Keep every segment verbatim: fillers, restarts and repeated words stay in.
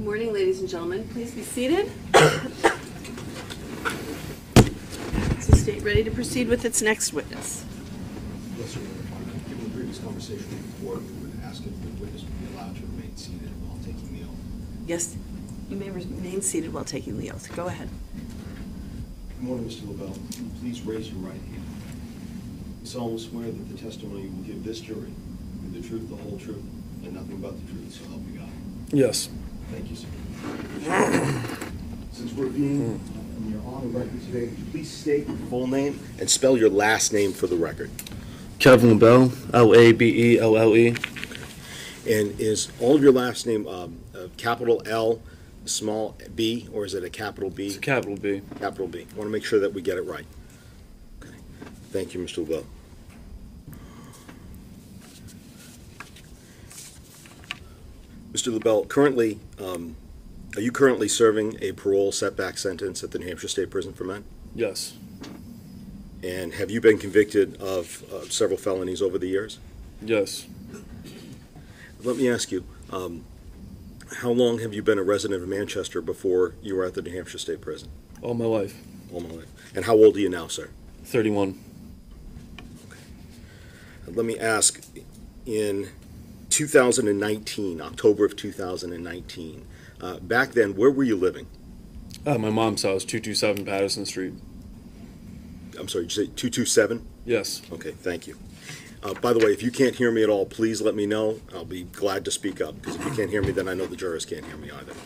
morning, ladies and gentlemen. Please be seated. Is the state ready to proceed with its next witness? Yes, sir. Given the previous conversation with the court, we would ask if the witness would be allowed to remain seated while taking the oath. Yes, you may remain seated while taking the oath. Go ahead. Good morning, Mister LaBelle. Please raise your right hand. You solemnly swear that the testimony you will give this jury will be the truth, the whole truth, and nothing but the truth, so help you God. Yes. Thank you, sir. Since we're being uh, you're on the record today, would you please state your full name and spell your last name for the record? Kevin LaBelle, L A B E L L E. And is all of your last name um, uh, capital L, small b, or is it a capital B? It's a capital B. Capital B. I want to make sure that we get it right. Okay. Thank you, Mister LaBelle. Mister LaBelle, currently, um, are you currently serving a parole setback sentence at the New Hampshire State Prison for Men? Yes. And have you been convicted of uh, several felonies over the years? Yes. Let me ask you, um, how long have you been a resident of Manchester before you were at the New Hampshire State Prison? All my life. All my life. And how old are you now, sir? thirty-one. Okay. Let me ask, in two thousand nineteen, October of two thousand nineteen, uh, back then, where were you living? Uh, my mom's house, two two seven Patterson Street. I'm sorry, did you say two two seven? Yes. Okay, thank you. Uh, by the way, if you can't hear me at all, please let me know. I'll be glad to speak up, because if you can't hear me, then I know the jurors can't hear me either.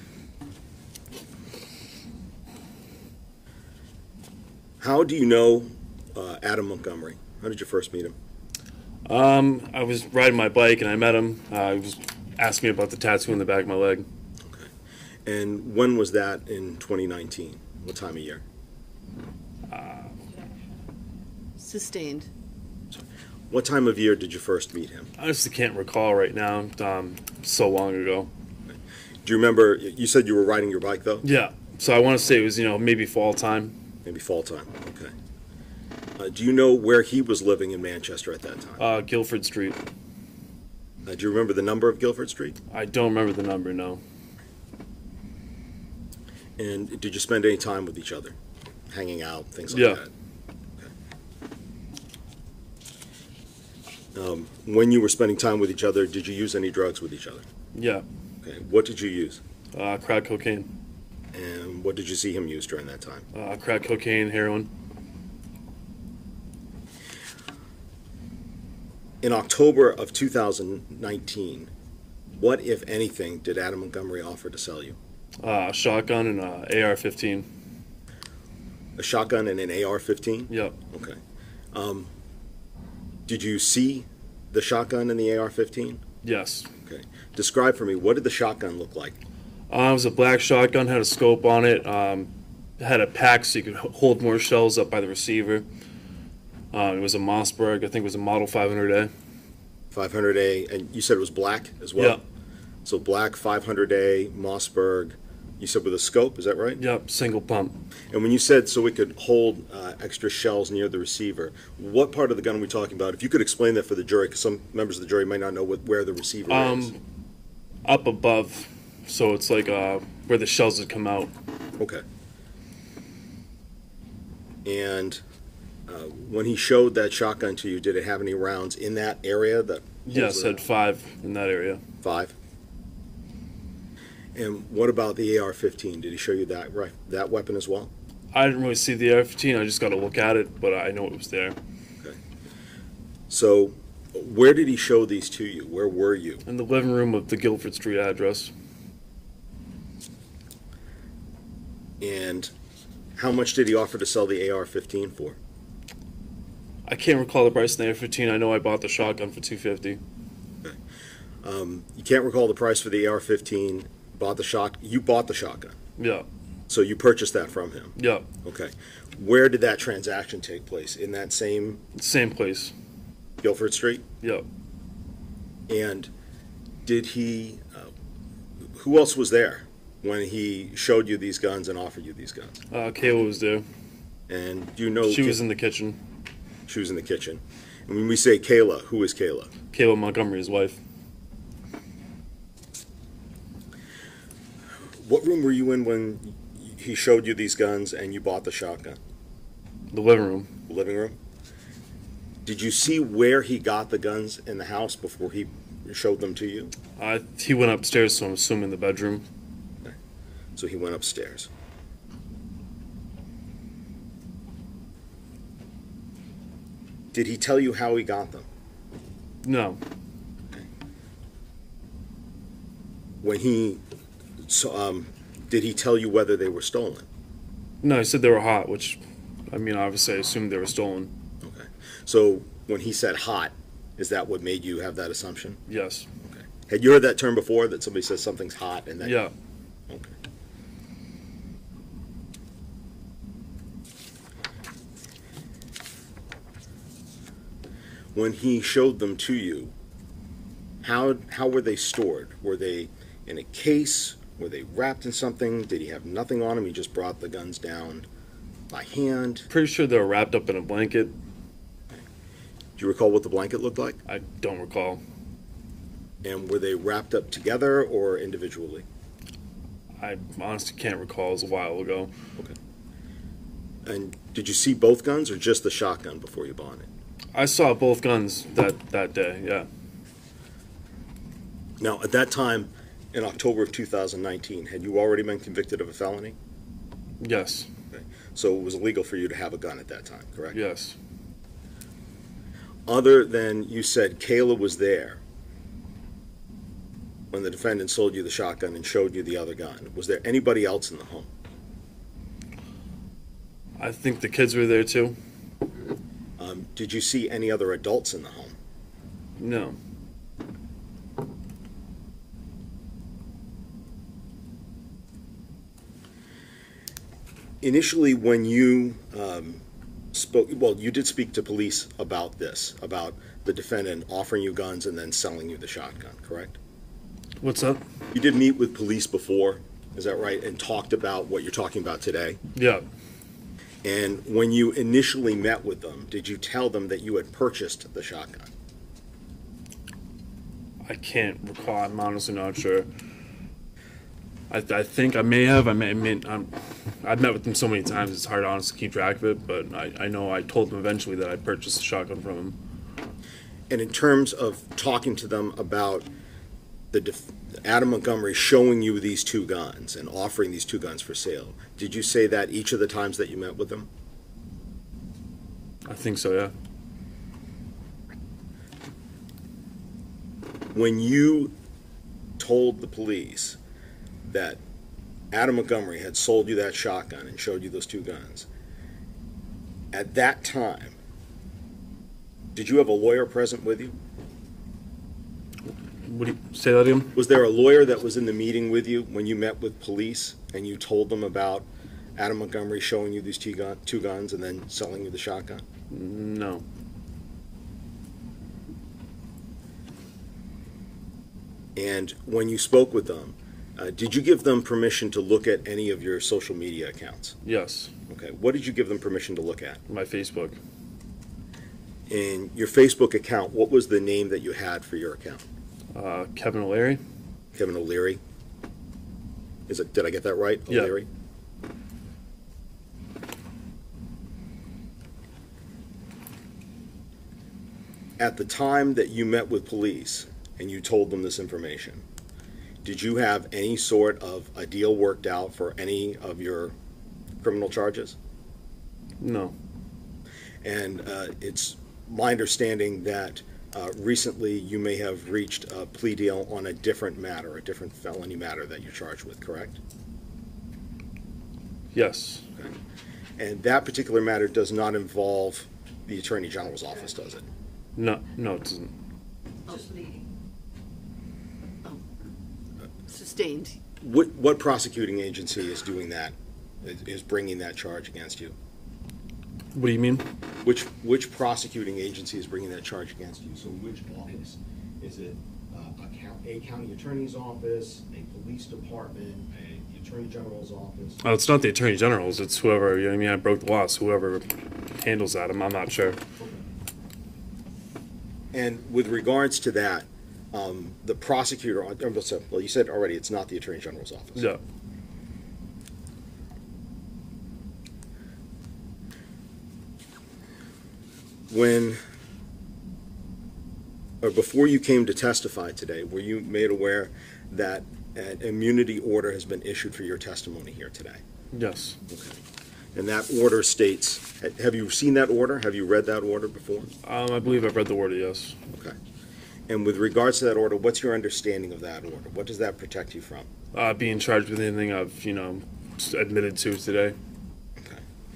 How do you know uh, Adam Montgomery? How did you first meet him? Um, I was riding my bike and I met him. Uh, he was asking me about the tattoo on the back of my leg. Okay. And when was that in twenty nineteen? What time of year? Uh, Sustained. What time of year did you first meet him? I honestly can't recall right now. Um, so long ago. Okay. Do you remember, you said you were riding your bike though? Yeah. So I want to say it was, you know, maybe fall time. Maybe fall time, okay. Uh, do you know where he was living in Manchester at that time? Uh, Guilford Street. Uh, do you remember the number of Guilford Street? I don't remember the number, no. And did you spend any time with each other? Hanging out, things like Yeah. that? Okay. Um, when you were spending time with each other, did you use any drugs with each other? Yeah. Okay. What did you use? Uh, crack cocaine. And what did you see him use during that time? Uh, crack cocaine, heroin. In October of two thousand nineteen, what, if anything, did Adam Montgomery offer to sell you? Uh, a shotgun and a A R fifteen. A shotgun and an A R fifteen? Yep. Okay. Um, did you see the shotgun and the A R fifteen? Yes. Okay. Describe for me, what did the shotgun look like? Uh, it was a black shotgun, had a scope on it, um, had a pack so you could hold more shells up by the receiver. Uh, it was a Mossberg, I think it was a Model five hundred A. five hundred A, and you said it was black as well? Yeah. So black five hundred A, Mossberg, you said with a scope, is that right? Yep, single pump. And when you said so it could hold uh, extra shells near the receiver, what part of the gun are we talking about? If you could explain that for the jury, because some members of the jury might not know what, where the receiver Um, is. Up above, so it's like uh, where the shells would come out. Okay. And uh, when he showed that shotgun to you, did it have any rounds in that area? That Yes, had five in that area. Five. And what about the A R fifteen? Did he show you that right, that weapon as well? I didn't really see the A R fifteen, I just got to look at it, but I know it was there. Okay. So where did he show these to you? Where were you? In the living room of the Guilford Street address. And how much did he offer to sell the A R fifteen for? I can't recall the price of the A R fifteen, I know I bought the shotgun for two fifty. Okay. Um, you can't recall the price for the A R fifteen, bought the shot, you bought the shotgun. Yeah. So you purchased that from him? Yeah. Okay. Where did that transaction take place? In that same Same place. Guilford Street? Yeah. And did he, uh, who else was there when he showed you these guns and offered you these guns? Uh, Kayla was there. And do you know? She was in the kitchen. She was in the kitchen. And when we say Kayla, who is Kayla? Kayla Montgomery's wife. What room were you in when he showed you these guns and you bought the shotgun? The living room. The living room? Did you see where he got the guns in the house before he showed them to you? Uh, he went upstairs, so I'm assuming the bedroom. Okay. So he went upstairs. Did he tell you how he got them? No. Okay. When he, so, um, did he tell you whether they were stolen? No, he said they were hot, which, I mean, obviously I assumed they were stolen. Okay. So when he said hot, is that what made you have that assumption? Yes. Okay. Had you heard that term before, that somebody says something's hot and then? Yeah. Okay. When he showed them to you, how how were they stored? Were they in a case? Were they wrapped in something? Did he have nothing on him? He just brought the guns down by hand? Pretty sure they were wrapped up in a blanket. Do you recall what the blanket looked like? I don't recall. And were they wrapped up together or individually? I honestly can't recall. It was a while ago. Okay. And did you see both guns or just the shotgun before you bought it? I saw both guns that, that day, yeah. Now, at that time, in October of two thousand nineteen, had you already been convicted of a felony? Yes. Okay. So it was illegal for you to have a gun at that time, correct? Yes. Other than you said Kayla was there when the defendant sold you the shotgun and showed you the other gun, was there anybody else in the home? I think the kids were there too. Um, did you see any other adults in the home? No. Initially, when you um, spoke, well, you did speak to police about this, about the defendant offering you guns and then selling you the shotgun, correct? What's up? You did meet with police before, is that right, and talked about what you're talking about today? Yeah. And when you initially met with them, did you tell them that you had purchased the shotgun? I can't recall. I'm honestly not sure. I, I think I may have. I may. I mean, I'm, I've met with them so many times. It's hard to honestly keep track of it. But I, I know I told them eventually that I purchased the shotgun from him. And in terms of talking to them about the def Adam Montgomery showing you these two guns and offering these two guns for sale, did you say that each of the times that you met with them? I think so. Yeah. When you told the police that Adam Montgomery had sold you that shotgun and showed you those two guns, at that time, did you have a lawyer present with you? What do you say that again? Was there a lawyer that was in the meeting with you when you met with police and you told them about Adam Montgomery showing you these two, gun, two guns and then selling you the shotgun? No. And when you spoke with them, uh, did you give them permission to look at any of your social media accounts? Yes. Okay. What did you give them permission to look at? My Facebook. In your Facebook account, what was the name that you had for your account? Uh, Kevin O'Leary. Kevin O'Leary. Is it? Did I get that right? Yeah. O'Leary. At the time that you met with police and you told them this information, did you have any sort of a deal worked out for any of your criminal charges? No. And uh, it's my understanding that uh, recently you may have reached a plea deal on a different matter, a different felony matter that you're charged with, correct? Yes. Okay. And that particular matter does not involve the Attorney General's office, does it? No. No, it doesn't. Just leading. Oh. Sustained. What, what prosecuting agency is doing that, is- is bringing that charge against you? What do you mean? Which, which prosecuting agency is bringing that charge against you? So which office? Is it uh, a, count, a county attorney's office, a police department, a, the Attorney General's office? Oh, it's not the Attorney General's. It's whoever. You know what I mean? I broke the law. So whoever handles that, I'm, I'm not sure. And with regards to that, um, the prosecutor, well, you said already it's not the Attorney General's office. Yeah. when, or before you came to testify today, were you made aware that an immunity order has been issued for your testimony here today? Yes. Okay. And that order states, have you seen that order? Have you read that order before? Um, I believe I've read the order, yes. Okay. And with regards to that order, what's your understanding of that order? What does that protect you from? Uh, being charged with anything I've, you know, admitted to today. Okay.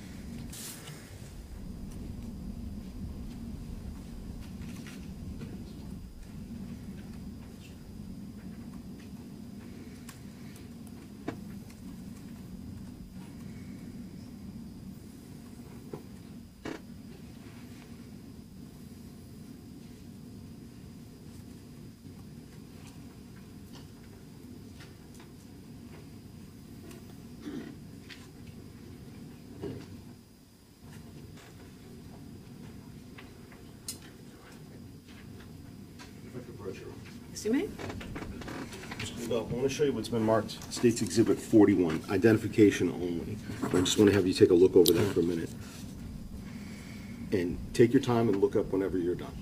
Yes, you may. Well, I want to show you what's been marked State's Exhibit forty-one, identification only. I just want to have you take a look over that for a minute. And take your time and look up whenever you're done.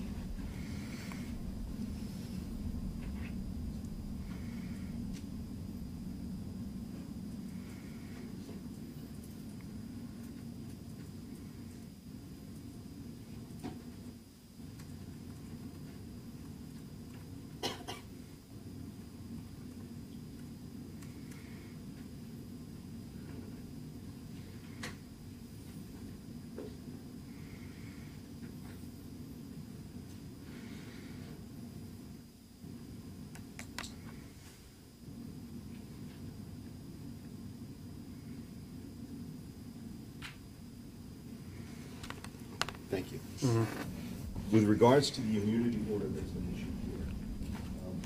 Thank you. Mm-hmm. With regards to the immunity order that's been issued here, um,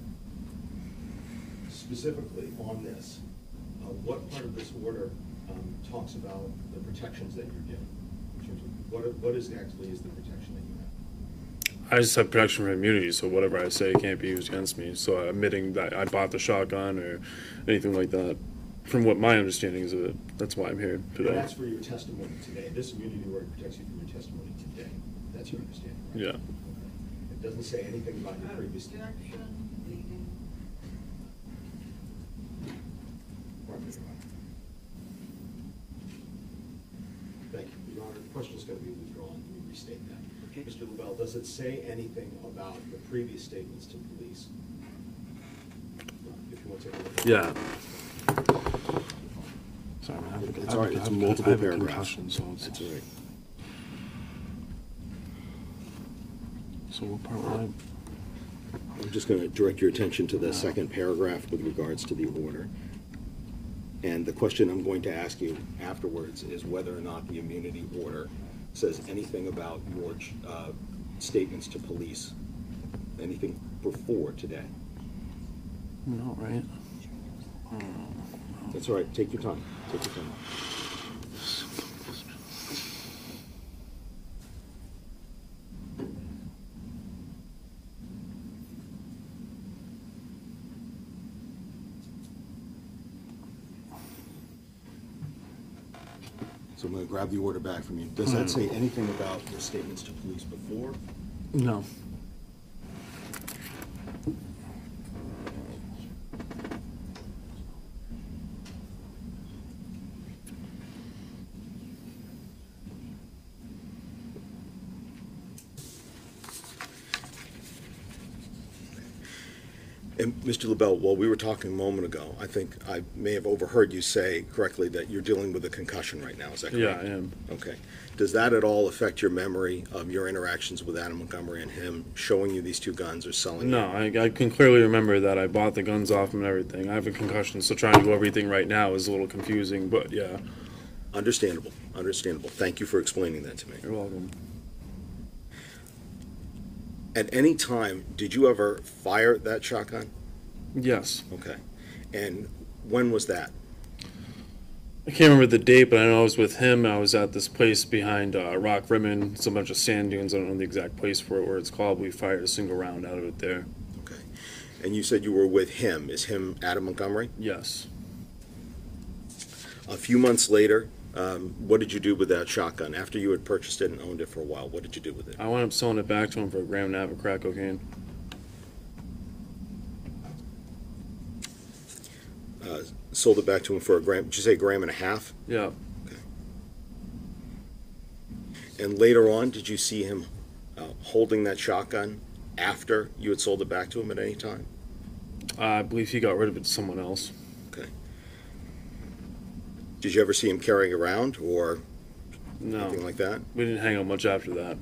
specifically on this, uh, what part of this order um, talks about the protections that you're given? In terms of what, what is actually is the protection that you have? I just have protection from immunity, so whatever I say can't be used against me. So admitting that I bought the shotgun or anything like that, from what my understanding is of it, that's why I'm here today. And that's for your testimony today. This immunity order protects you from your testimony today. That's your understanding, right? Yeah. Okay. It doesn't say anything about your previous. Thank you. Your Honor, the question is going to be withdrawn. Let me restate that. Okay. Mister LaBelle, does it say anything about the previous statements to police? If you want to take a look. Yeah. Sorry, man. I have a- It's I have all a- right. It's I have a- multiple I have a paragraphs. concussion, so it's- That's all right. So what part will I? I'm just going to direct your attention to the second paragraph with regards to the order. And the question I'm going to ask you afterwards is whether or not the immunity order says anything about your uh, statements to police, anything before today. No, right? That's all right. Take your time. Take your time. So I'm going to grab the order back from you. Does that say anything about your statements to police before? No. And Mister LaBelle, while we were talking a moment ago, I think I may have overheard you say correctly that you're dealing with a concussion right now. Is that Yeah, correct? I am. Okay. Does that at all affect your memory of your interactions with Adam Montgomery and him showing you these two guns or selling No, I, I can clearly remember that I bought the guns off him and everything. I have a concussion, so trying to go everything right now is a little confusing, but yeah. Understandable. Understandable. Thank you for explaining that to me. You're welcome. At any time, did you ever fire that shotgun? Yes. Okay. And when was that? I can't remember the date, but I know I was with him. I was at this place behind uh, Rock Rimmon. It's a bunch of sand dunes. I don't know the exact place for it, where it's called. We fired a single round out of it there. Okay. And you said you were with him. Is him Adam Montgomery? Yes. A few months later, Um, what did you do with that shotgun after you had purchased it and owned it for a while? What did you do with it? I wound up selling it back to him for a gram and a half of crack cocaine. Uh, sold it back to him for a gram. Did you say a gram and a half? Yeah. Okay. And later on, did you see him uh, holding that shotgun after you had sold it back to him at any time? Uh, I believe he got rid of it to someone else. Okay. Did you ever see him carrying it around or No. anything like that? We didn't hang out much after that.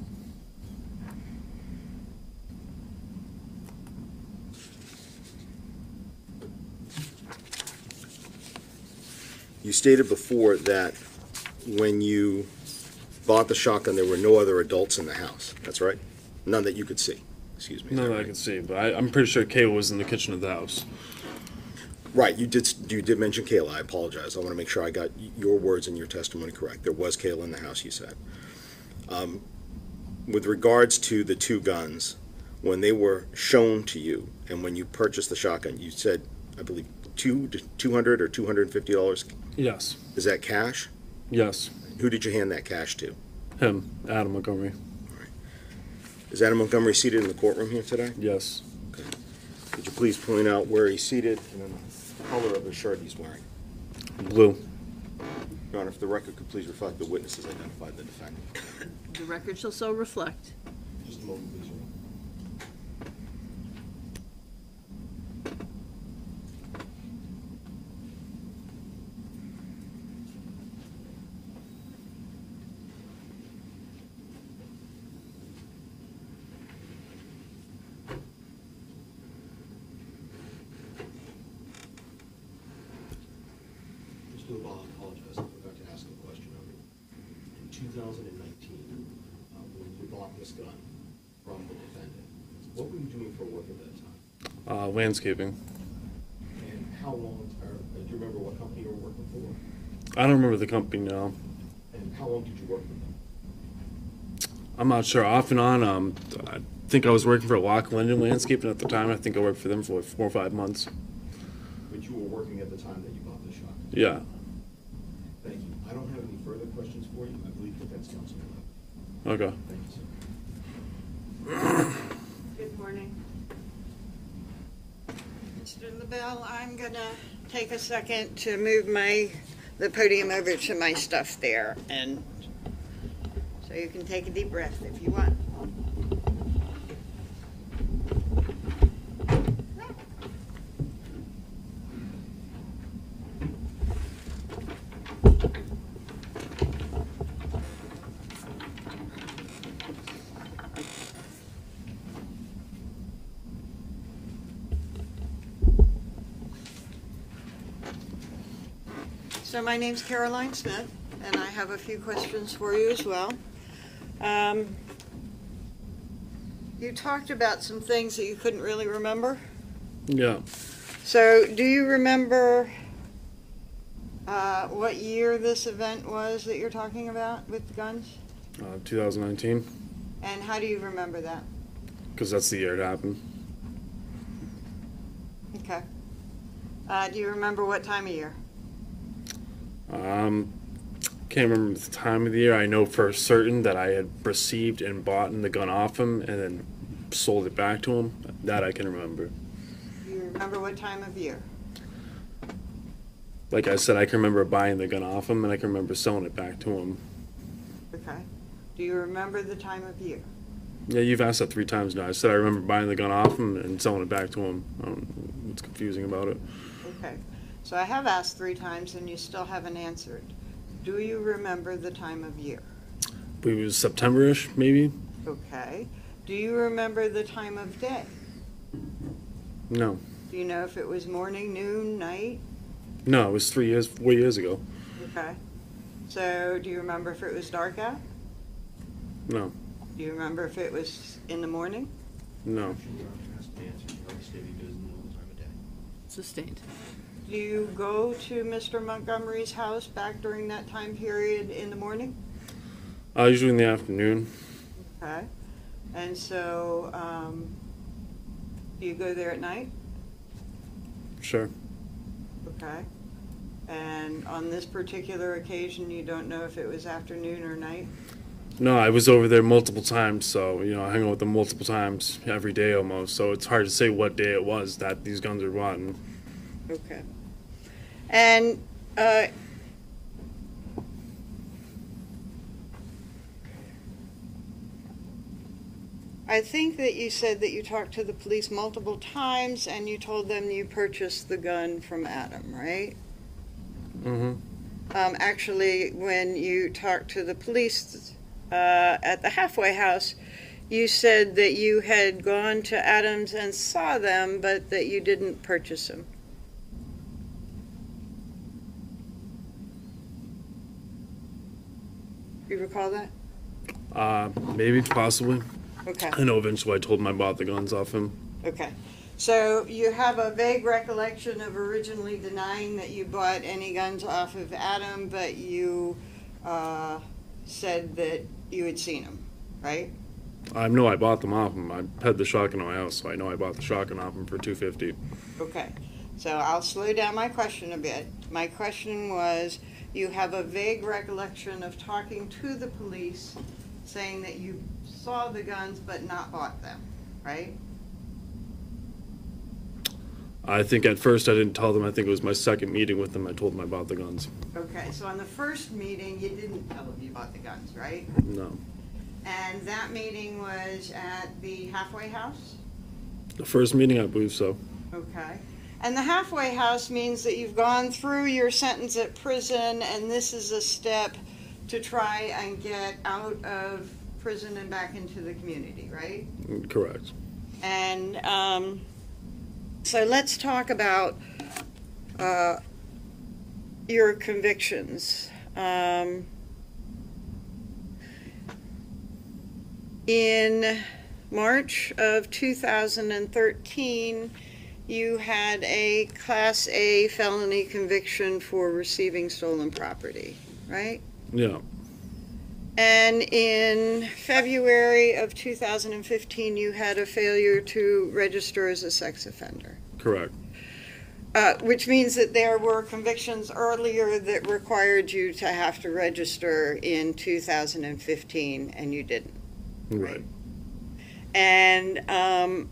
You stated before that when you bought the shotgun, there were no other adults in the house. That's right? None that you could see. Excuse me. Is None that that I right? could see, but I, I'm pretty sure Kayla was in the kitchen of the house. Right. You did. You did mention Kayla. I apologize. I want to make sure I got your words and your testimony correct. There was Kayla in the house. You said. Um, with regards to the two guns, when they were shown to you, and when you purchased the shotgun, you said, I believe, two two hundred or two hundred and fifty dollars. Yes. Is that cash? Yes. Who did you hand that cash to? Him, Adam Montgomery. Is Adam Montgomery seated in the courtroom here today? Yes. Okay. Could you please point out where he's seated and then the color of the shirt he's wearing? Blue. Your Honor, if the record could please reflect the witnesses identified the defendant. The record shall so reflect. Just a moment, please, Your Honor. Mister Laval, I apologize. I forgot to ask a question of you. In two thousand nineteen, uh, when you bought this gun from the defendant, what were you doing for work at that time? Uh, landscaping. And how long, or uh, do you remember what company you were working for? I don't remember the company now. And how long did you work with them? I'm not sure. Off and on, um, I think I was working for Lock Linden Landscaping at the time. I think I worked for them for like four or five months. But you were working at the time that you bought the shotgun? Yeah. Thank you. I don't have any further questions for you. I believe defense counsel will have. Okay. Thank you, sir. Good morning. Mister LaBelle, I'm gonna take a second to move my, the podium over to my stuff there, and so you can take a deep breath if you want. So my name's Caroline Smith, and I have a few questions for you as well. Um, you talked about some things that you couldn't really remember. Yeah. So do you remember uh, what year this event was that you're talking about with the guns? Uh, two thousand nineteen, And how do you remember that? because that's the year it happened. Okay. Uh, do you remember what time of year? Um, can't remember the time of the year. I know for certain that I had received and bought the gun off him and then sold it back to him. That I can remember. Do you remember what time of year? Like I said, I can remember buying the gun off him and I can remember selling it back to him. Okay. Do you remember the time of year? Yeah, you've asked that three times now. I said I remember buying the gun off him and selling it back to him. I don't know what's confusing about it. Okay. So I have asked three times and you still haven't answered. Do you remember the time of year? I believe it was September-ish, maybe? Okay. Do you remember the time of day? No. Do you know if it was morning, noon, night? No, it was three years, four years ago. Okay. So do you remember if it was dark out? No. Do you remember if it was in the morning? No. Sustained. Do you go to Mister Montgomery's house back during that time period in the morning? Uh, usually in the afternoon. Okay. And so, um, do you go there at night? Sure. Okay. And on this particular occasion, you don't know if it was afternoon or night? No, I was over there multiple times, so, you know, I hung out with them multiple times every day almost, so it's hard to say what day it was that these guns were bought. And Okay. And, uh, I think that you said that you talked to the police multiple times and you told them you purchased the gun from Adam, right? Mm-hmm. Um, actually, when you talked to the police uh, at the halfway house, you said that you had gone to Adams and saw them, but that you didn't purchase them. You recall that? Uh, maybe, possibly. Okay. I know eventually I told him I bought the guns off him. Okay. So you have a vague recollection of originally denying that you bought any guns off of Adam, but you uh, said that you had seen them, right? I know I bought them off him. I had the shotgun in my house, so I know I bought the shotgun off him for two fifty. Okay. So I'll slow down my question a bit. My question was, you have a vague recollection of talking to the police, saying that you saw the guns but not bought them, right? I think at first I didn't tell them. I think it was my second meeting with them. I told them I bought the guns. Okay, so on the first meeting, you didn't tell them you bought the guns, right? No. And that meeting was at the halfway house? The first meeting, I believe so. Okay. And the halfway house means that you've gone through your sentence at prison, and this is a step to try and get out of prison and back into the community, right? Correct. And um, so let's talk about uh, your convictions. Um, in March of two thousand thirteen, you had a Class A felony conviction for receiving stolen property, right? Yeah. And in February of two thousand fifteen, you had a failure to register as a sex offender. Correct. Uh, which means that there were convictions earlier that required you to have to register in two thousand fifteen, and you didn't. Right. And um,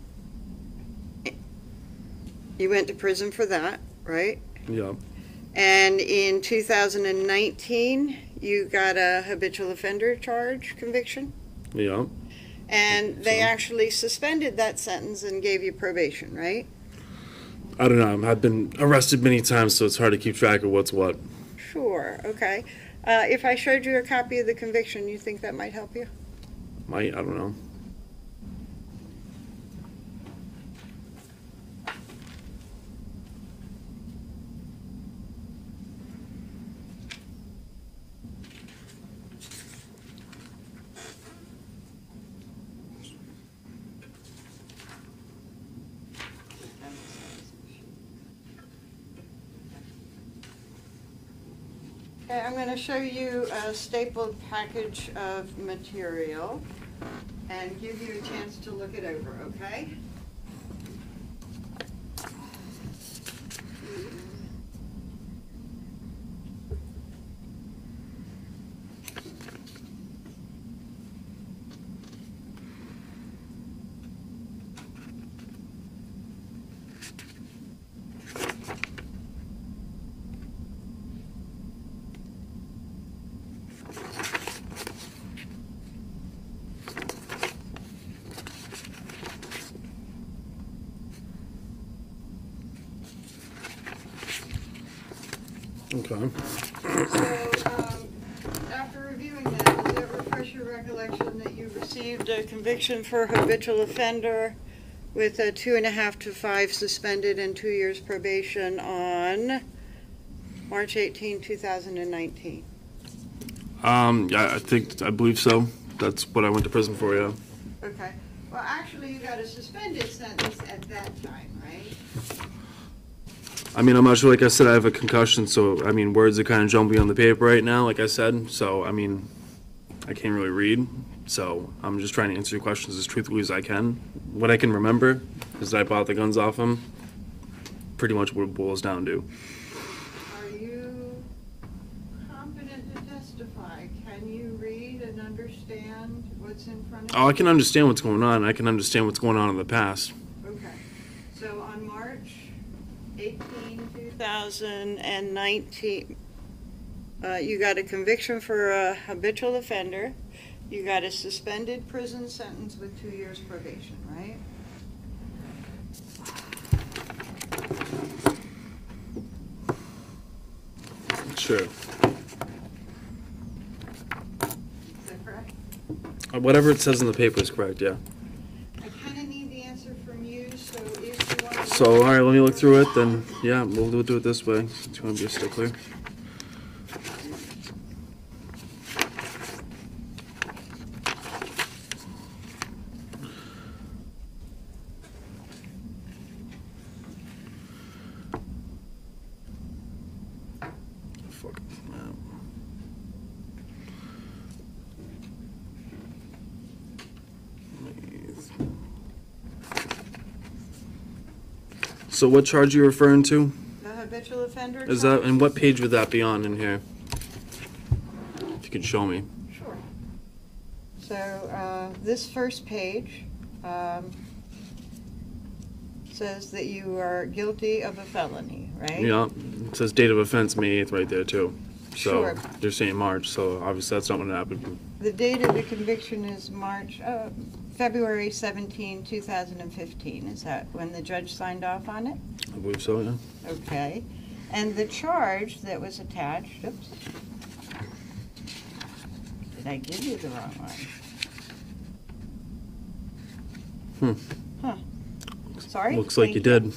you went to prison for that, right? Yeah. And in two thousand nineteen, you got a habitual offender charge conviction, Yeah. and they So- actually suspended that sentence and gave you probation, right? I don't know. I've been arrested many times, so it's hard to keep track of what's what. Sure, okay. Uh, if I showed you a copy of the conviction, you think that might help you? Might, I don't know. Okay, I'm going to show you a stapled package of material and give you a chance to look it over, okay? Okay. So, um, after reviewing that, does it refresh your recollection that you received a conviction for habitual offender with a two and a half to five suspended and two years probation on March eighteenth, two thousand nineteen? Um, yeah, I think, I believe so. That's what I went to prison for, yeah. Okay. Well, actually, you got a suspended sentence at that time, right? I mean, I'm not sure, like I said, I have a concussion, so, I mean, words are kind of jumbling on the paper right now, like I said, so, I mean, I can't really read, so I'm just trying to answer your questions as truthfully as I can. What I can remember is that I bought the guns off him, pretty much what it boils down to. Are you July, can you read and understand what's in front of Oh, you? I can understand what's going on. I can understand what's going on in the past. Okay, so on March eighteenth, two thousand nineteen, uh, you got a conviction for a habitual offender. You got a suspended prison sentence with two years probation, right? Sure. Is that correct? Uh, Whatever it says in the paper is correct, yeah. I kind of need the answer from you, so if you want to. So, all right, let me look through it, then, yeah, we'll do do it this way. Do you want to be a stickler? Fuck. um, So what charge are you referring to? The habitual offender. Is that, charge? and what page would that be on in here? If you could show me. Sure. So, uh, this first page, um, says that you are guilty of a felony, right? Yeah, it says date of offense, May eighth, right there too. So, Sure. you're saying March, so obviously that's not what happened. The date of the conviction is March, uh, February seventeenth, two thousand fifteen. Is that when the judge signed off on it? I believe so, yeah. Okay. And the charge that was attached, oops. Did I give you the wrong one? Hmm. Huh. Sorry? Looks like Thank you did.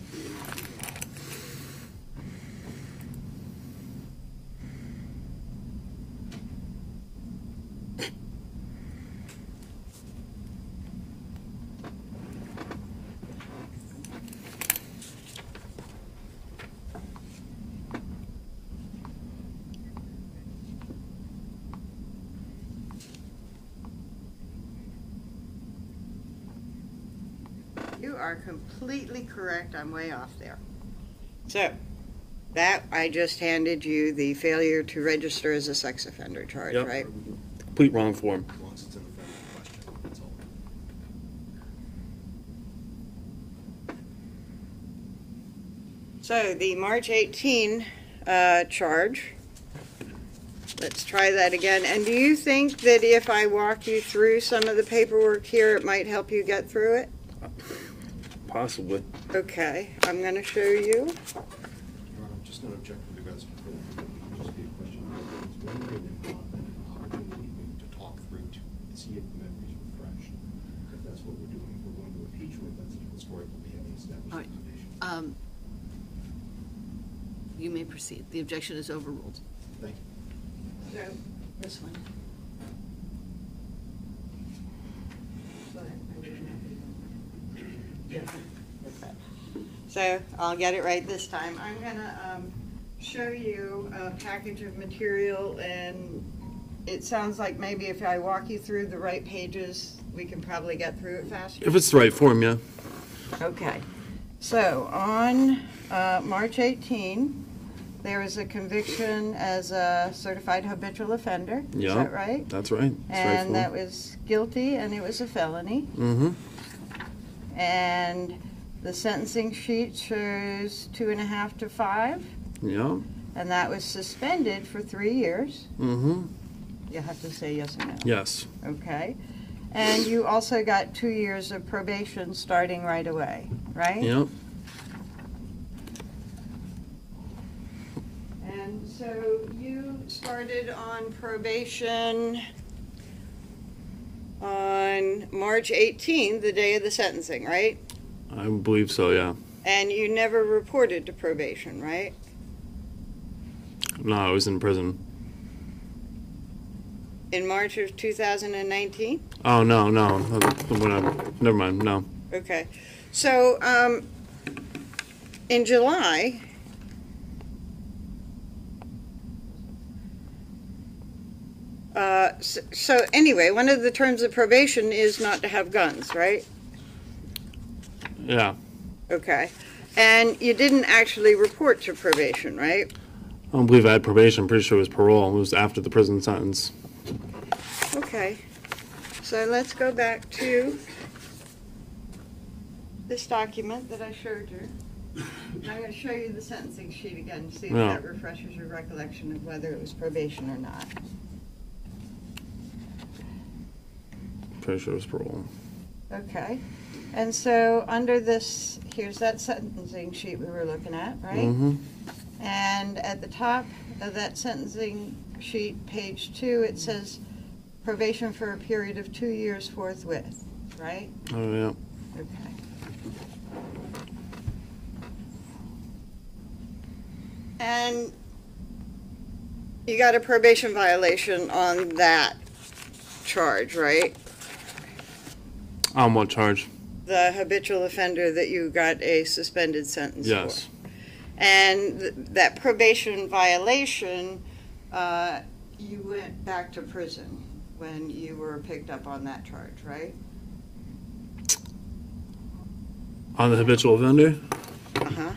You are completely correct. I'm way off there. So, that, I just handed you the failure to register as a sex offender charge, Yep. right? Complete wrong form. As long as it's in the form of a question, that's all. So, the March eighteenth uh, charge, let's try that again. And do you think that if I walk you through some of the paperwork here, it might help you get through it? Possibly. Okay, I'm going to show you. Your Honor, I'm just going to object with regards to the, it would just be a question of whether it's one way than not, and an opportunity to talk through to see if the memory is refreshed. If that's what we're doing, if we're going to impeach with, that's a different story, but we haven't established All a right. foundation. Um, You may proceed. The objection is overruled. Thank you. So, this one. So I'll get it right this time. I'm gonna um, show you a package of material, and it sounds like maybe if I walk you through the right pages, we can probably get through it faster. If it's the right form, yeah. Okay. So on uh, March eighteenth, there was a conviction as a certified habitual offender. Yeah. Is that right? That's right. It's right And form. that was guilty, and it was a felony. Mm-hmm. And the sentencing sheet shows two and a half to five, Yeah. and that was suspended for three years. Mm-hmm. You have to say yes or no. Yes. Okay. And you also got two years of probation starting right away, right? Yep. And so you started on probation on March eighteenth, the day of the sentencing, right? I believe so, yeah. And you never reported to probation, right? No, I was in prison. In March of two thousand nineteen? Oh, no, no. When I, never mind, no. Okay. So, um, in July, uh, so, so anyway, one of the terms of probation is not to have guns, right? Yeah. Okay. And you didn't actually report to probation, right? I don't believe I had probation. I'm pretty sure it was parole. It was after the prison sentence. Okay, so let's go back to this document that I showed you. And I'm going to show you the sentencing sheet again to see if Yeah. that refreshes your recollection of whether it was probation or not. Pretty sure it was parole. Okay, and so under this, here's that sentencing sheet we were looking at, right? Mm-hmm. And at the top of that sentencing sheet, page two, it says probation for a period of two years forthwith, right? Oh, yeah. Okay. And you got a probation violation on that charge, right? On what charge? The habitual offender that you got a suspended sentence for. Yes. And th- that probation violation, uh, you went back to prison when you were picked up on that charge, right? On the habitual offender? Uh-huh.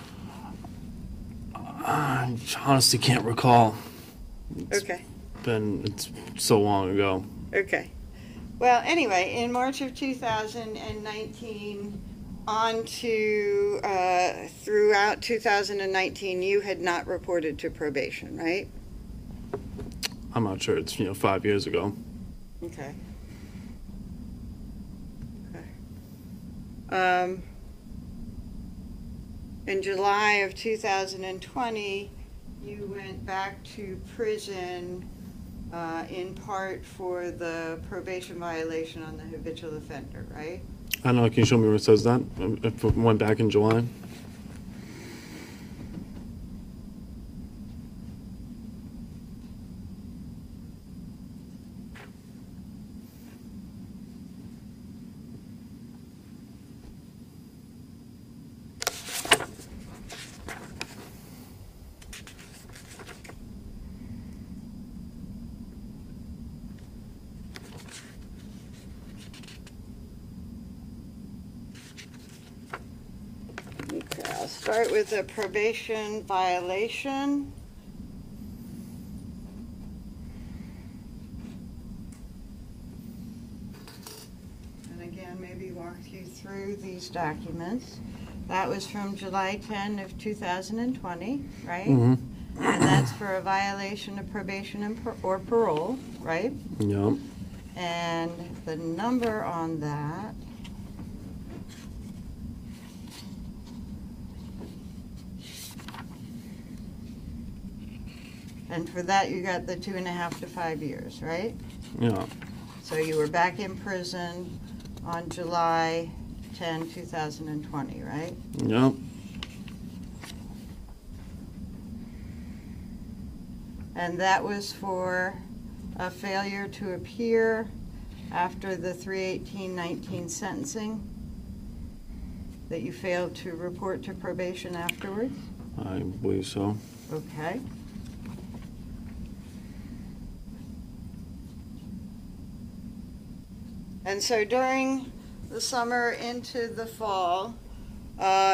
I honestly can't recall. It's Okay, been it's so long ago. okay. Well, anyway, in March of two thousand nineteen, on to, uh, throughout two thousand nineteen, you had not reported to probation, right? I'm not sure. It's, you know, five years ago. Okay. Okay. Um, in July of two thousand twenty, you went back to prison, uh, in part for the probation violation on the habitual offender, right? I don't know. Can you show me where it says that? If it went back in July? Okay, I'll start with a probation violation. And again, maybe walk you through these documents. That was from July tenth of two thousand twenty, right? Mm-hmm. And that's for a violation of probation and par- or parole, right? Yep. And the number on that and for that you got the two and a half to five years, right? Yeah. So you were back in prison on July tenth, two thousand twenty, right? Yep. And that was for a failure to appear after the three eighteen nineteen sentencing, that you failed to report to probation afterwards? I believe so. Okay. And so during the summer into the fall, uh,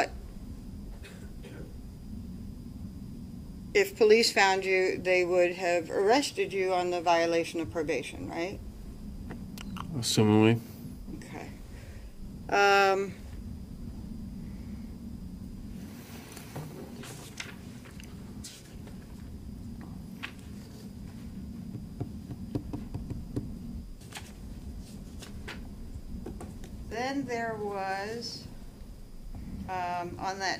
if police found you, they would have arrested you on the violation of probation, right? Assumingly. Okay. Um, then there was, um, on that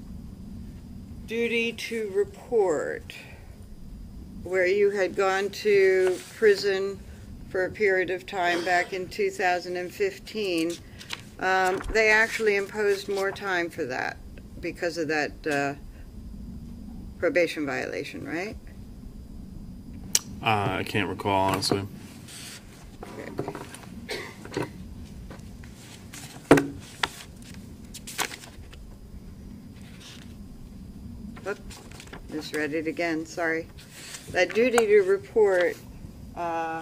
duty to report, where you had gone to prison for a period of time back in two thousand fifteen, um, they actually imposed more time for that because of that uh, probation violation, right? Uh, I can't recall, honestly. Okay. Oop, misread it again, sorry. That duty to report, uh,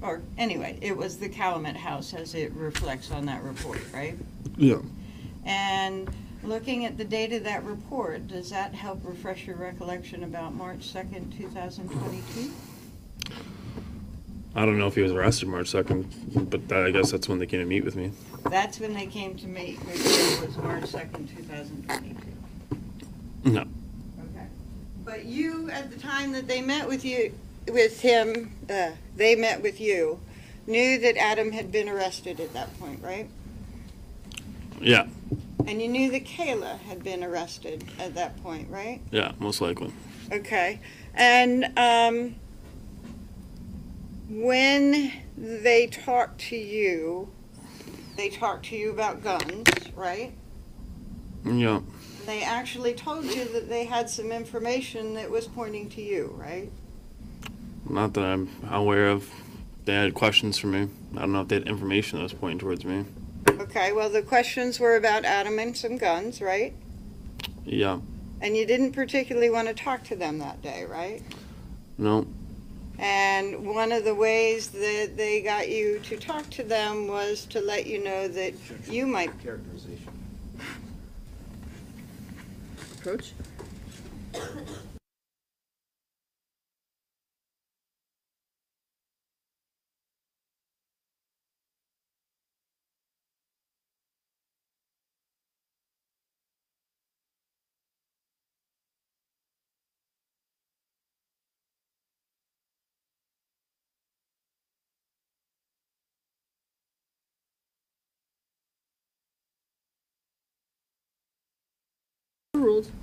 or anyway, it was the Calumet house as it reflects on that report, right? Yeah. And looking at the date of that report, does that help refresh your recollection about March second, two thousand twenty-two? I don't know if he was arrested March second, but that, I guess that's when they came to meet with me. That's when they came to meet with you, was March second, two thousand twenty-two. No. Okay. But you, at the time that they met with you, with him, uh, they met with you, knew that Adam had been arrested at that point, right? Yeah. And you knew that Kayla had been arrested at that point, right? Yeah, most likely. Okay. And um, when they talked to you, they talked to you about guns, right? Yeah. They actually told you that they had some information that was pointing to you, right? Not that I'm aware of. They had questions for me. I don't know if they had information that was pointing towards me. Okay, well, the questions were about Adam and some guns, right? Yeah. And you didn't particularly want to talk to them that day, right? No. And one of the ways that they got you to talk to them was to let you know that you might... Characterization. Approach? Ruled.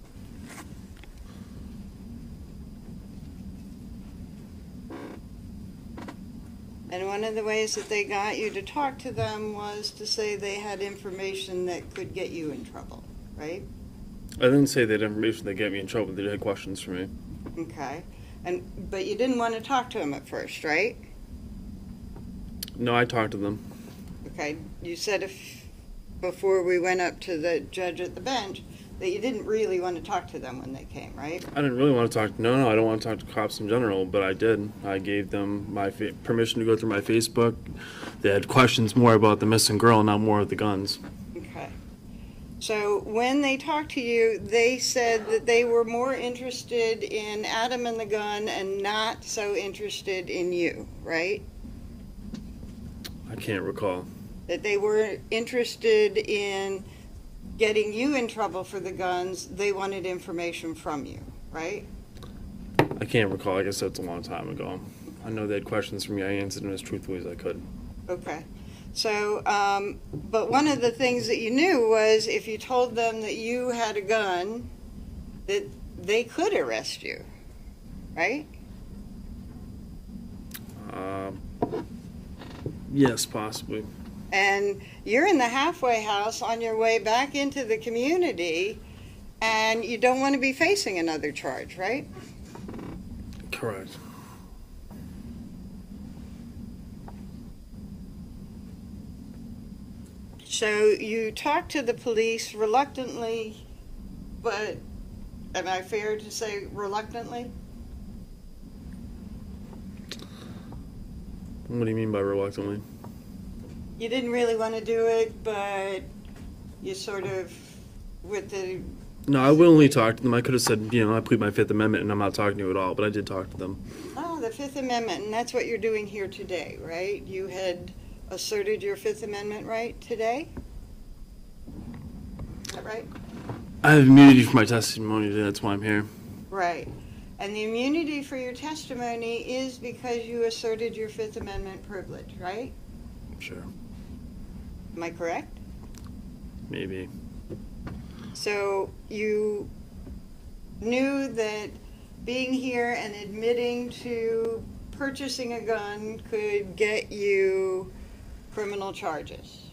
And one of the ways that they got you to talk to them was to say they had information that could get you in trouble, right? I didn't say they had information that get me in trouble. They had questions for me. Okay. And but you didn't want to talk to them at first, right? No, I talked to them. Okay. You said if before we went up to the judge at the bench that you didn't really want to talk to them when they came, right? I didn't really want to talk. No, no, I don't want to talk to cops in general, but I did. I gave them my fa- permission to go through my Facebook. They had questions more about the missing girl, not more of the guns. Okay. So when they talked to you, they said that they were more interested in Adam and the gun and not so interested in you, right? I can't recall. That they were interested in getting you in trouble for the guns. They wanted information from you, right? I can't recall. I guess that's a long time ago. I know they had questions for me. I answered them as truthfully as I could. Okay. So, um, but one of the things that you knew was if you told them that you had a gun, that they could arrest you, right? Uh, yes, possibly. And you're in the halfway house on your way back into the community, and you don't want to be facing another charge, right? Correct. So you talked to the police reluctantly, but am I fair to say reluctantly? What do you mean by reluctantly? You didn't really want to do it, but you sort of, with the... No, I willingly talked to them. I could have said, you know, I plead my Fifth Amendment and I'm not talking to you at all, but I did talk to them. Oh, the Fifth Amendment, and that's what you're doing here today, right? You had asserted your Fifth Amendment right today? Is that right? I have immunity for my testimony today. That's why I'm here. Right. And the immunity for your testimony is because you asserted your Fifth Amendment privilege, right? Sure. Am I correct? Maybe. So you knew that being here and admitting to purchasing a gun could get you criminal charges.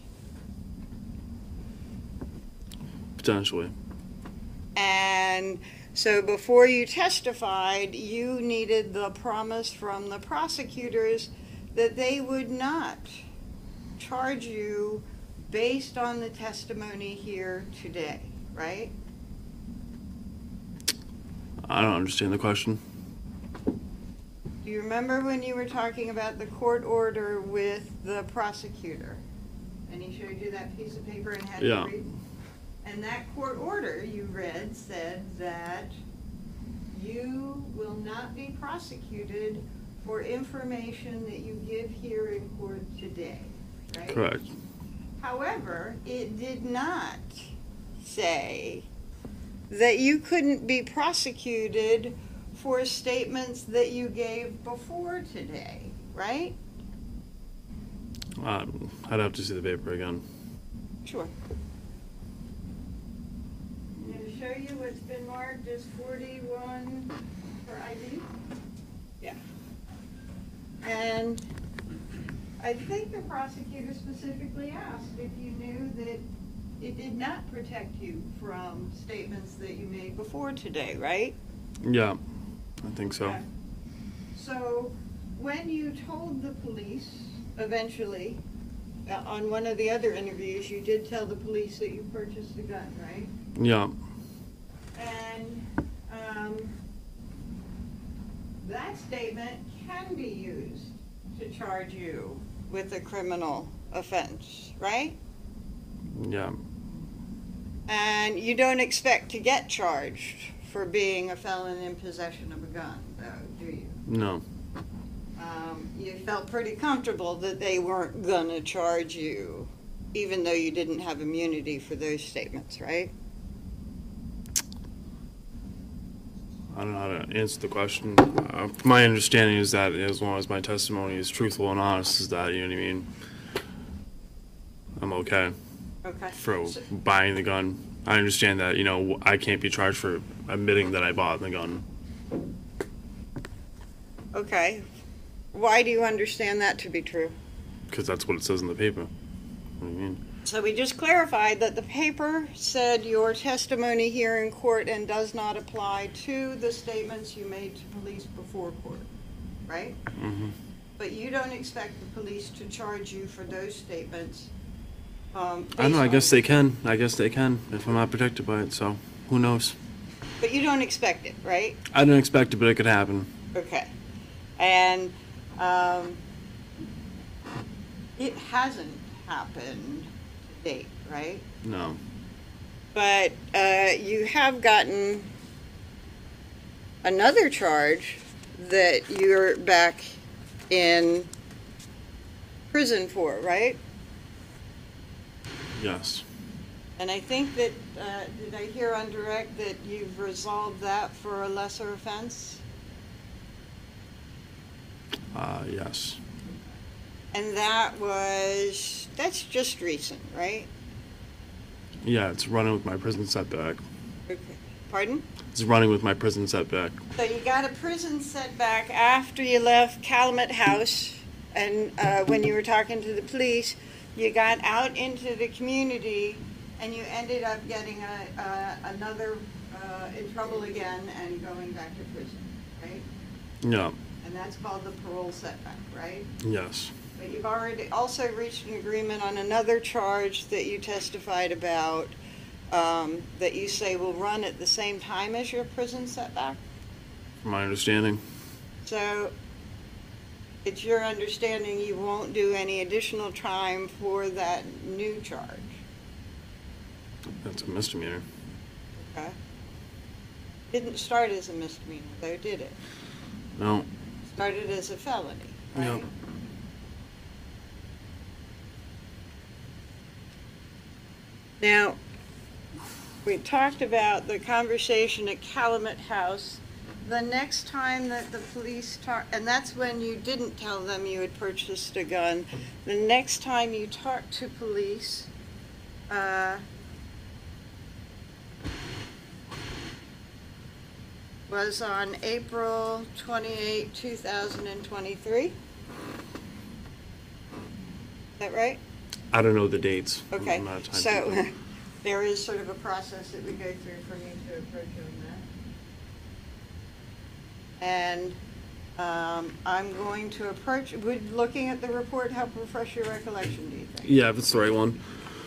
Potentially. And so before you testified, you needed the promise from the prosecutors that they would not charge you based on the testimony here today, right? I don't understand the question. Do Do you remember when you were talking about the court order with the prosecutor? And he showed you that piece of paper and had Yeah. you read? And that court order you read said that you will not be prosecuted for information that you give here in court today, right? Correct. However, it did not say that you couldn't be prosecuted for statements that you gave before today, right? Um, I'd have to see the paper again. Sure. I'm going to show you what's been marked as forty-one for I D. Yeah. And I think the prosecutor specifically asked if you knew that it did not protect you from statements that you made before today, right? Yeah, I think so. Okay. So when you told the police eventually, uh, on one of the other interviews, you did tell the police that you purchased a gun, right? Yeah. And um, that statement can be used to charge you with a criminal offense, right? Yeah. And you don't expect to get charged for being a felon in possession of a gun, though, do you? No. Um, you felt pretty comfortable that they weren't gonna charge you, even though you didn't have immunity for those statements, right? I don't know how to answer the question. Uh, my understanding is that as long as my testimony is truthful and honest, is that, you know what I mean? I'm okay Okay. for So- buying the gun. I understand that, you know, I can't be charged for admitting that I bought the gun. Okay. Why do you understand that to be true? Because that's what it says in the paper. What do you mean? So we just clarified that the paper said your testimony here in court and does not apply to the statements you made to police before court, right? Mm-hmm. But you don't expect the police to charge you for those statements. Um, I don't know, I based guess on- they can. I guess they can if I'm not protected by it, so who knows? But you don't expect it, right? I don't expect it, but it could happen. Okay. And um, it hasn't happened to date, right? No. But uh, you have gotten another charge that you're back in prison for, right? Yes. And I think that, uh, did I hear on direct that you've resolved that for a lesser offense? Uh, yes. And that was, that's just recent, right? Yeah, it's running with my prison setback. Okay. Pardon? It's running with my prison setback. So you got a prison setback after you left Calumet House, and uh, when you were talking to the police, you got out into the community, and you ended up getting a, uh, another uh, in trouble again and going back to prison, right? Yeah. And that's called the parole setback, right? Yes. But you've already also reached an agreement on another charge that you testified about, um, that you say will run at the same time as your prison setback? From my understanding. So it's your understanding you won't do any additional time for that new charge, That's a misdemeanor. okay? Didn't start as a misdemeanor, though, did it? No. Started as a felony, right? Yep. Now, we talked about the conversation at Calumet House. The next time that the police talk, and that's when you didn't tell them you had purchased a gun. The next time you talked to police, uh, was on April twenty-eighth, two thousand twenty-three. Is that right? I don't know the dates. Okay, I'm not a so timekeeper. there is sort of a process that we go through for me to approach you on that. And um, I'm going to approach, would looking at the report help refresh your recollection, do you think? Yeah, if it's the right one.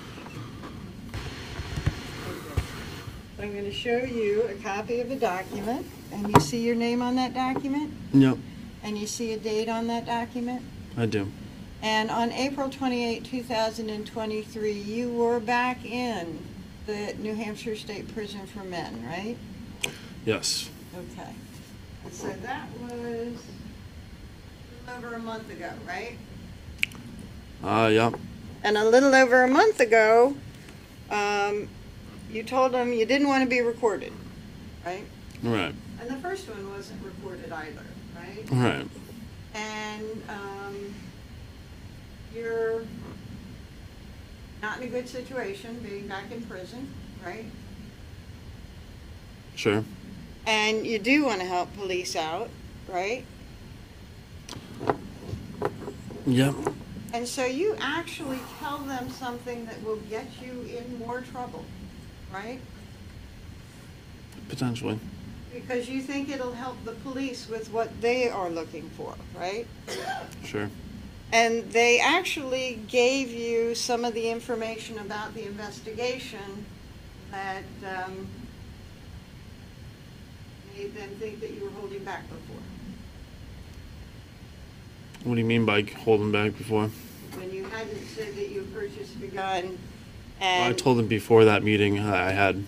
Okay. I'm going to show you a copy of a document, and you see your name on that document? Yep. And you see a date on that document? I do. And on April twenty-eighth, two thousand twenty-three, you were back in the New Hampshire State Prison for Men, right? Yes. Okay. And so that was over a month ago, right? Uh, yeah. And a little over a month ago, um, you told them you didn't want to be recorded, right? Right. And the first one wasn't recorded either, right? Right. And um, you're not in a good situation being back in prison, right? Sure. And you do want to help police out, right? Yep. And so you actually tell them something that will get you in more trouble, right? Potentially. Because you think it'll help the police with what they are looking for, right? Sure. And they actually gave you some of the information about the investigation that um, made them think that you were holding back before. What do you mean by holding back before? When you hadn't said that you purchased a gun Well, and... I told them before that meeting I had.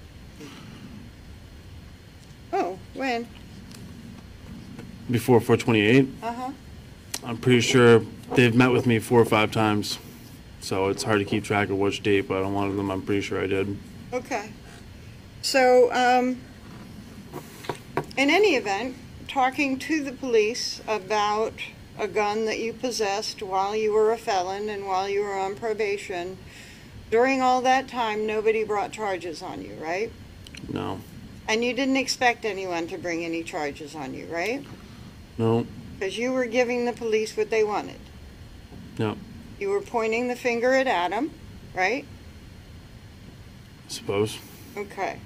Oh, when? Before four twenty-eight. Uh-huh. I'm pretty sure they've met with me four or five times. So it's hard to keep track of which date, but on one of them I'm pretty sure I did. Okay. So, um, in any event, talking to the police about a gun that you possessed while you were a felon and while you were on probation, during all that time, nobody brought charges on you, right? No. And you didn't expect anyone to bring any charges on you, right? No. Because you were giving the police what they wanted. No. You were pointing the finger at Adam, right? I suppose. Okay.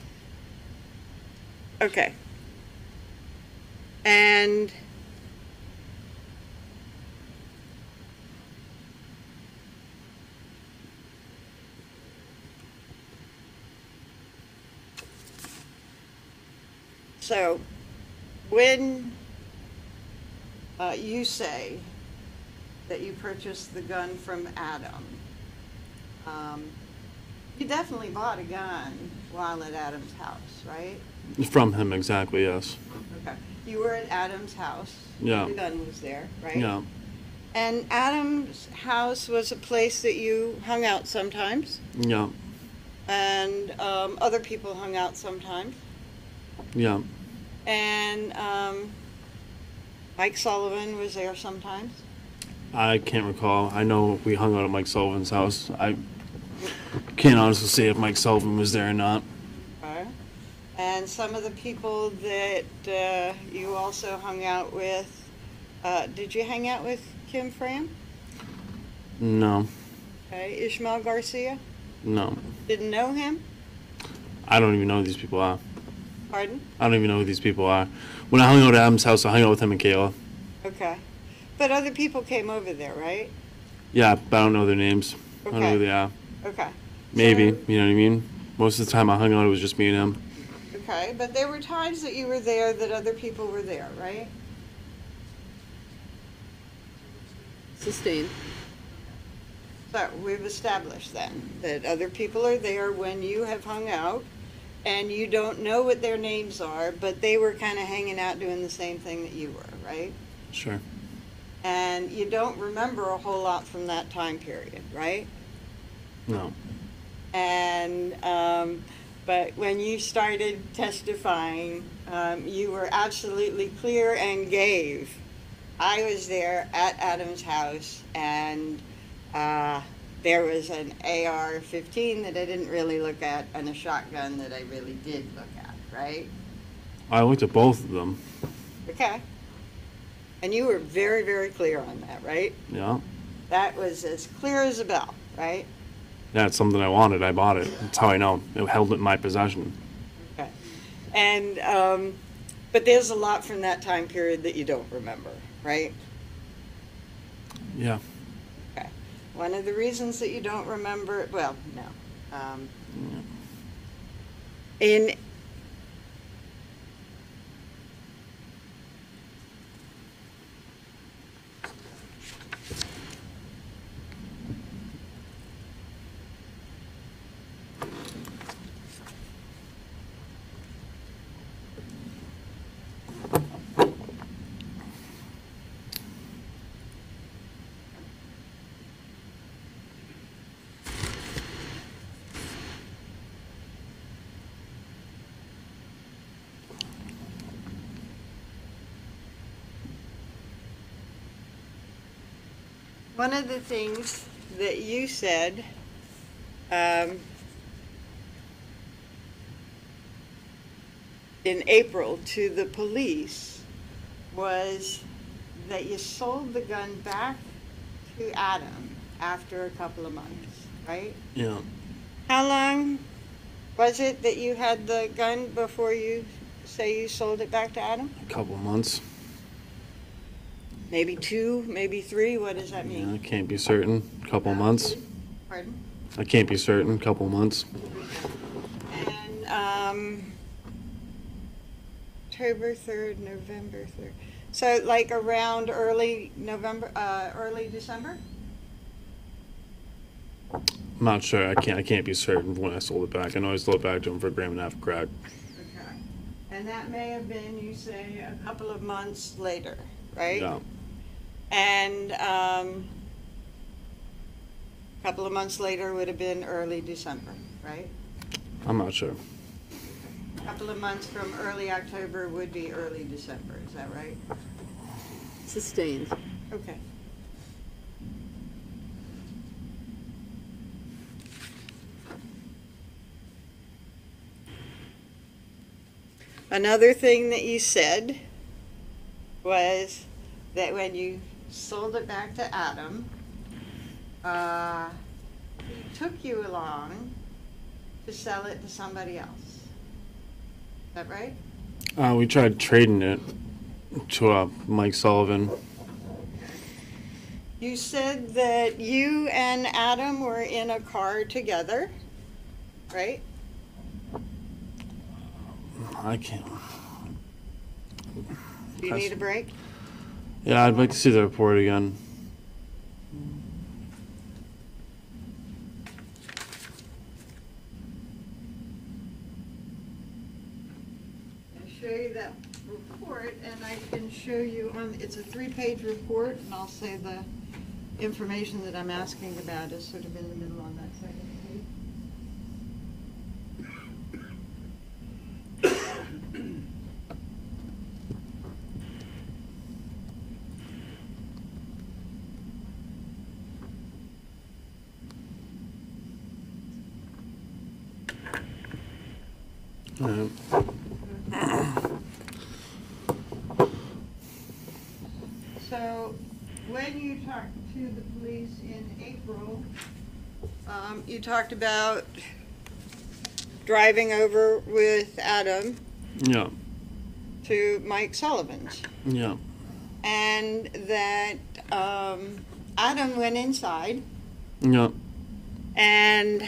Okay. And so when uh, you say that you purchased the gun from Adam, um, you definitely bought a gun while at Adam's house, right? From him, exactly, yes. Okay. You were at Adam's house. Yeah. The gun was there, right? Yeah. And Adam's house was a place that you hung out sometimes, Yeah. and um, other people hung out sometimes. Yeah. And um, Mike Sullivan was there sometimes. I can't recall. I know we hung out at Mike Sullivan's house. I can't honestly say if Mike Sullivan was there or not. Okay. And some of the people that uh, you also hung out with, uh, did you hang out with Kim Fram? No. Okay. Ishmael Garcia? No. Didn't know him? I don't even know who these people are. Pardon? I don't even know who these people are. When I hung out at Adam's house, I hung out with him and Kayla. Okay. But other people came over there, right? Yeah, but I don't know their names. I don't know Okay. who they are. Okay. Maybe, So- you know what I mean? Most of the time I hung out, it was just me and him. Okay, but there were times that you were there that other people were there, right? Sustained. So we've established then that other people are there when you have hung out, and you don't know what their names are, but they were kind of hanging out doing the same thing that you were, right? Sure. And you don't remember a whole lot from that time period, right? No. And, um, but when you started testifying, um, you were absolutely clear and gave. I was there at Adam's house, and uh, there was an A R fifteen that I didn't really look at, and a shotgun that I really did look at, right? I looked at both of them. Okay. And you were very, very clear on that, right? Yeah. That was as clear as a bell, right? Yeah, it's something I wanted. I bought it. That's how I know. It held it in my possession. Okay. And, um, but there's a lot from that time period that you don't remember, right? Yeah. Okay. One of the reasons that you don't remember, well, no. Um, in one of the things that you said, um, in April to the police was that you sold the gun back to Adam after a couple of months, right? Yeah. How long was it that you had the gun before you say you sold it back to Adam? A couple of months. Maybe two, maybe three, what does that Yeah, I mean? can't be certain. A couple of months. Pardon? I can't be certain. A couple of months. And, um, October third, November third. So like around early November, uh, early December? I'm not sure. I can't. I can't be certain when I sold it back. I know I sold it back to him for a gram and a half of crack. Okay. And that may have been, you say, a couple of months later, right? Yeah. And um, a couple of months later would have been early December, right? I'm not sure. A couple of months from early October would be early December, is that right? Sustained. Okay. Another thing that you said was that when you sold it back to Adam, uh, he took you along to sell it to somebody else. Is that right? Uh, we tried trading it to uh, Mike Sullivan. You said that you and Adam were in a car together, right? I can't. Do you need a break? Yeah, I'd like to see the report again. I'll show you that report, and I can show you on, it's a three-page report, and I'll say the information that I'm asking about is sort of in the middle on that second page. Alright. So, when you talked to the police in April, um, you talked about driving over with Adam Yeah. to Mike Sullivan's, Yeah. and that um, Adam went inside Yeah. and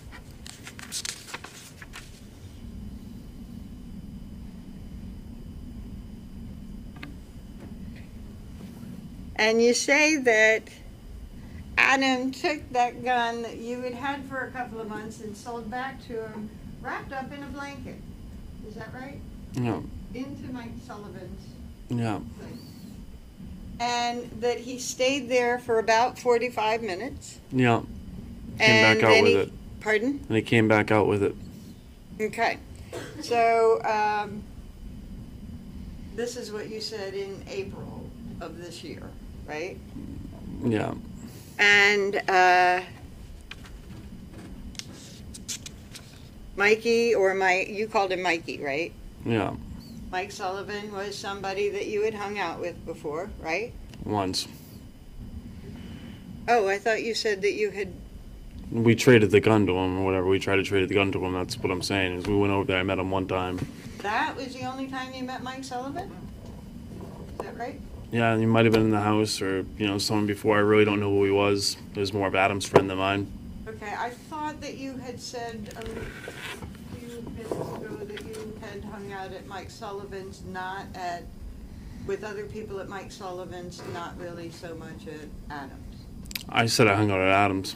and you say that Adam took that gun that you had had for a couple of months and sold back to him wrapped up in a blanket. Is that right? Yeah. Into Mike Sullivan's Yeah. place. And that he stayed there for about forty-five minutes. Yeah. Came And back out then with he- it. Pardon? And he came back out with it. Okay. So, um, this is what you said in April of this year, right? Yeah. And uh, Mikey, or my, you called him Mikey, right? Yeah. Mike Sullivan was somebody that you had hung out with before, right? Once. Oh, I thought you said that you had, We traded the gun to him or whatever. We tried to trade the gun to him. That's what I'm saying. Is we went over there. I met him one time. that was the only time you met Mike Sullivan? Is that right? Yeah, he might have been in the house or, you know, someone before. I really don't know who he was. It was more of Adam's friend than mine. Okay, I thought that you had said a few minutes ago that you had hung out at Mike Sullivan's, not at, with other people at Mike Sullivan's, not really so much at Adam's. I said I hung out at Adam's.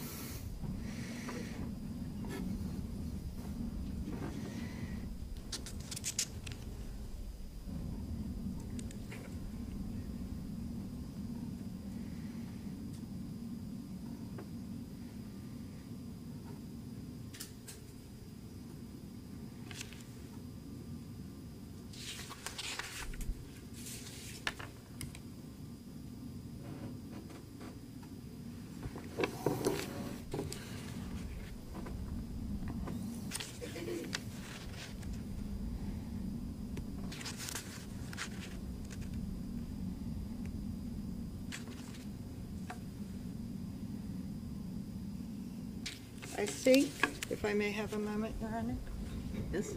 I think, if I may have a moment, Your Honor. Yes.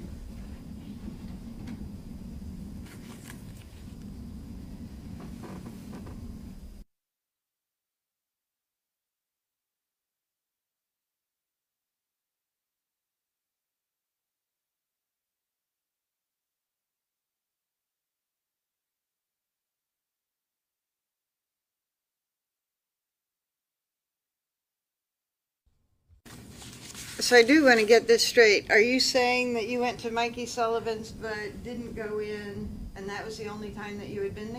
So I do want to get this straight. Are you saying that you went to Mikey Sullivan's but didn't go in, and that was the only time that you had been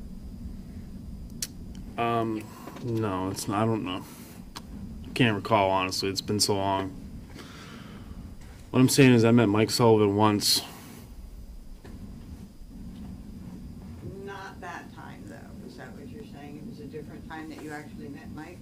there? Um, no, it's not. I don't know. I can't recall, honestly. It's been so long. What I'm saying is I met Mike Sullivan once. Not that time, though. Is that what you're saying? It was a different time that you actually met Mike?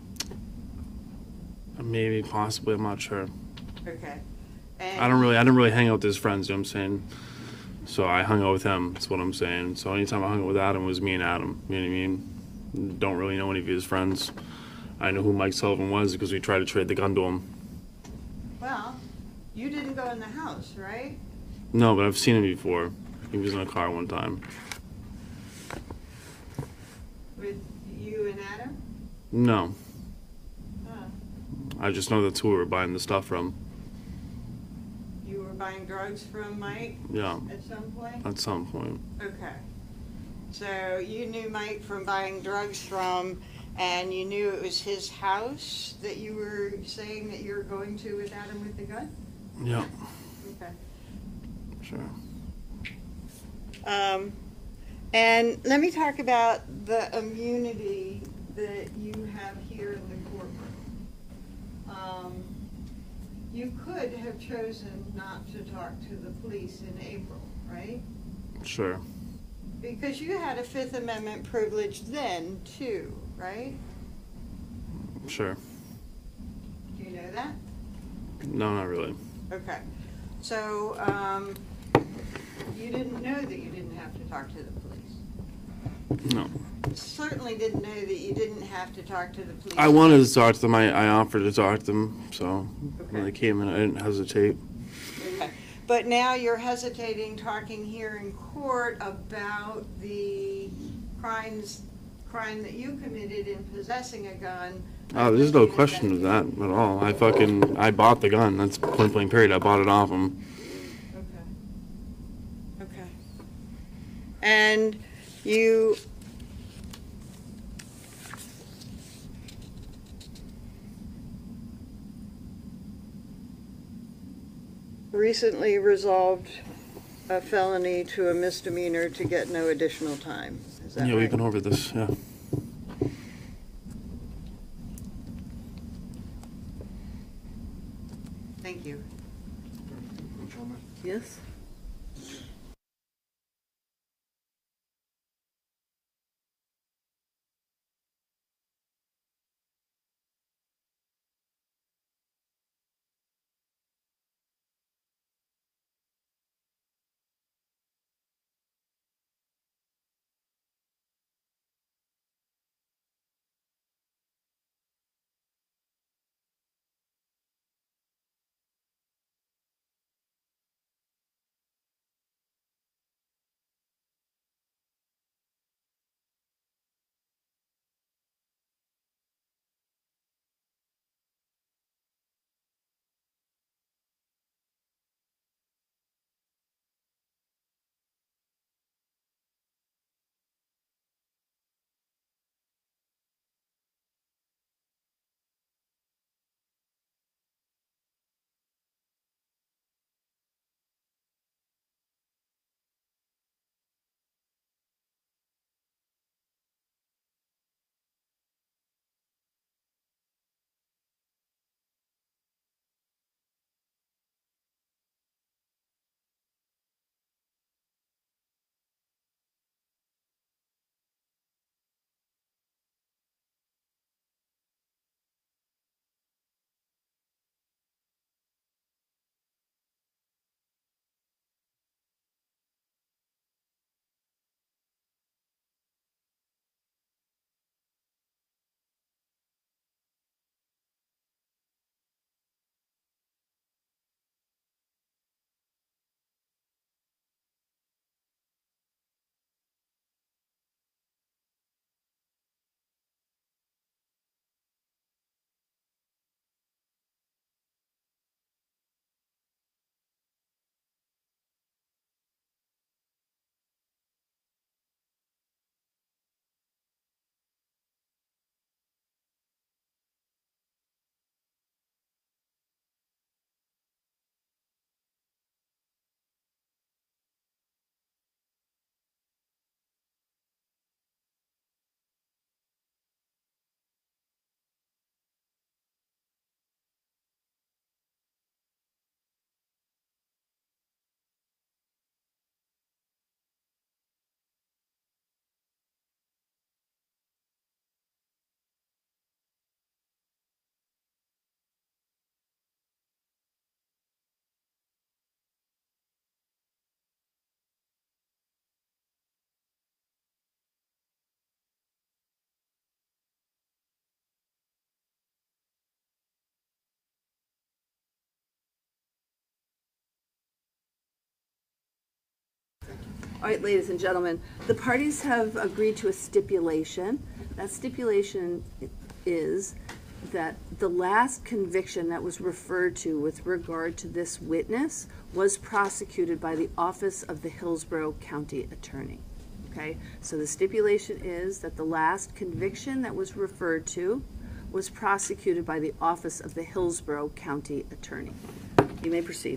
Maybe, possibly. I'm not sure. Okay. And I don't really, I didn't really hang out with his friends, you know what I'm saying? So I hung out with him, that's what I'm saying. So anytime I hung out with Adam, it was me and Adam, you know what I mean? Don't really know any of his friends. I know who Mike Sullivan was because we tried to trade the gun to him. Well, you didn't go in the house, right? No, but I've seen him before. He was in a car one time. With you and Adam? No, Huh. I just know that's who we were buying the stuff from. You were buying drugs from Mike Yeah, at some point? at some point. Okay. So you knew Mike from buying drugs from, and you knew it was his house that you were saying that you were going to with Adam with the gun? Yeah, Okay. sure. Um, and let me talk about the immunity that you have here in the courtroom. Um, you could have chosen not to talk to the police in April, right? Sure. Because you had a Fifth Amendment privilege then, too, right? Sure. Do you know that? No, not really. Okay. So, um, you didn't know that you didn't have to talk to the police? No. Certainly didn't know that you didn't have to talk to the police. I wanted to talk to them. I, I offered to talk to them. So when Okay. they came in, I didn't hesitate. Okay. But now you're hesitating talking here in court about the crimes, crime that you committed in possessing a gun. Oh, there's no question of that at all. I fucking, I bought the gun. That's point blank period. I bought it off him. Okay. Okay. And you recently resolved a felony to a misdemeanor to get no additional time. Is that Yeah, right? we've been over this. Yeah. Thank you. Yes. All right, ladies and gentlemen, the parties have agreed to a stipulation. That stipulation is that the last conviction that was referred to with regard to this witness was prosecuted by the Office of the Hillsborough County Attorney. Okay, so the stipulation is that the last conviction that was referred to was prosecuted by the Office of the Hillsborough County Attorney. You may proceed.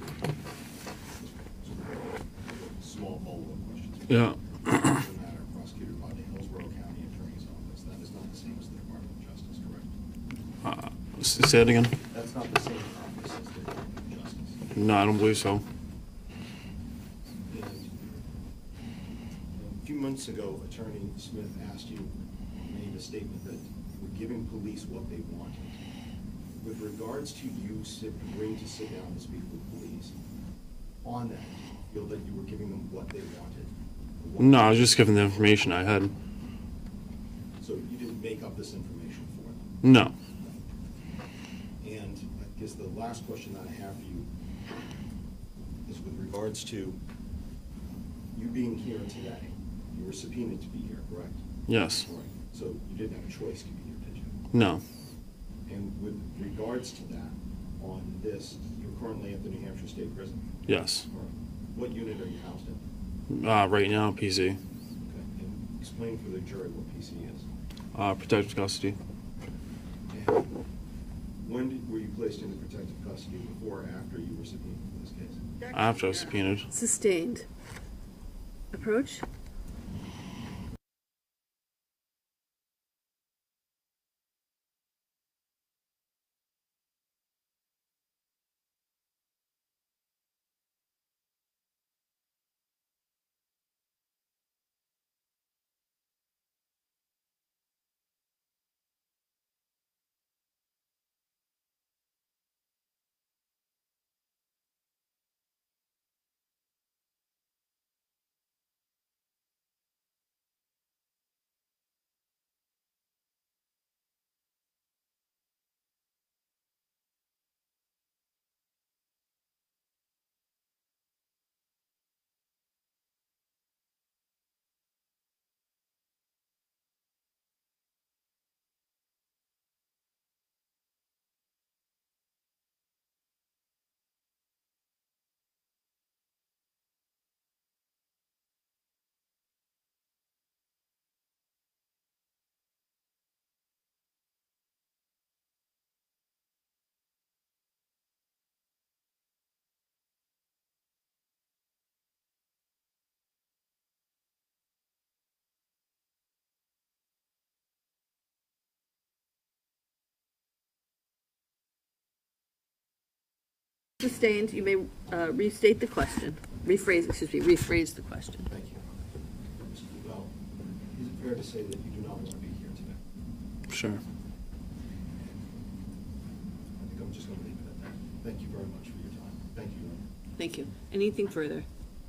Small follow-up questions. Yeah. Matter prosecuted by the Hillsborough County Attorney's Office. That is not the same as the Department of Justice, correct? Uh, s- say it again. That's not the same office as the Department of Justice. No, I don't believe so. And a few months ago, Attorney Smith asked you, made a statement that you were giving police what they wanted. With regards to you sit, agreeing to sit down and speak with police, on that, do you feel that you were giving them what they wanted? What No, I was just giving the information I had. So you didn't make up this information for them? No. And I guess the last question that I have for you is with regards to you being here today. You were subpoenaed to be here, correct? Yes. All right. So you didn't have a choice to be here, did you? No. And with regards to that, on this, you're currently at the New Hampshire State Prison? Yes. All right. What unit are you housed in? Uh, right now, P C. Okay. And explain for the jury what P C is. Uh, protective custody. And when did, were you placed into protective custody, before or after you were subpoenaed for this case? After I was subpoenaed. Sustained. Approach. Sustained. You may uh, restate the question. Rephrase, excuse me, rephrase the question. Thank you. Mister Bell, is it fair to say that you do not want to be here today? Sure. I think I'm just going to leave it at that. Thank you very much for your time. Thank you, Your Honor. Thank you. Anything further?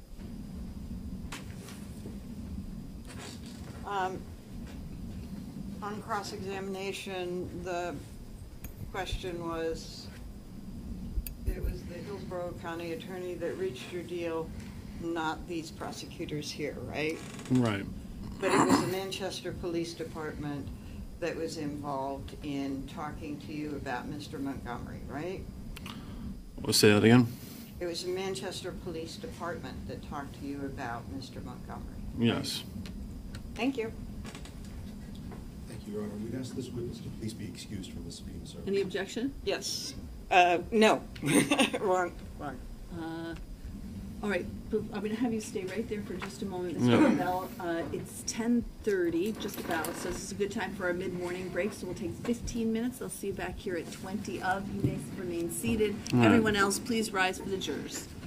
Um, On cross-examination, the question was, it was the Hillsborough County Attorney that reached your deal, not these prosecutors here, right? Right. But it was the Manchester Police Department that was involved in talking to you about Mister Montgomery, right? We'll say that again. It was the Manchester Police Department that talked to you about Mister Montgomery. Yes. Thank you. Thank you, Your Honor. We'd ask this witness to please be excused from the subpoena, sir. Any objection? Yes. Uh, no. Wrong, wrong. Uh, all right, but I'm going to have you stay right there for just a moment, Yeah. Mister Bell. Uh, it's ten thirty, just about, so this is a good time for our mid-morning break, so we'll take fifteen minutes. I'll see you back here at twenty of. You may remain seated. All right. Everyone else, please rise for the jurors.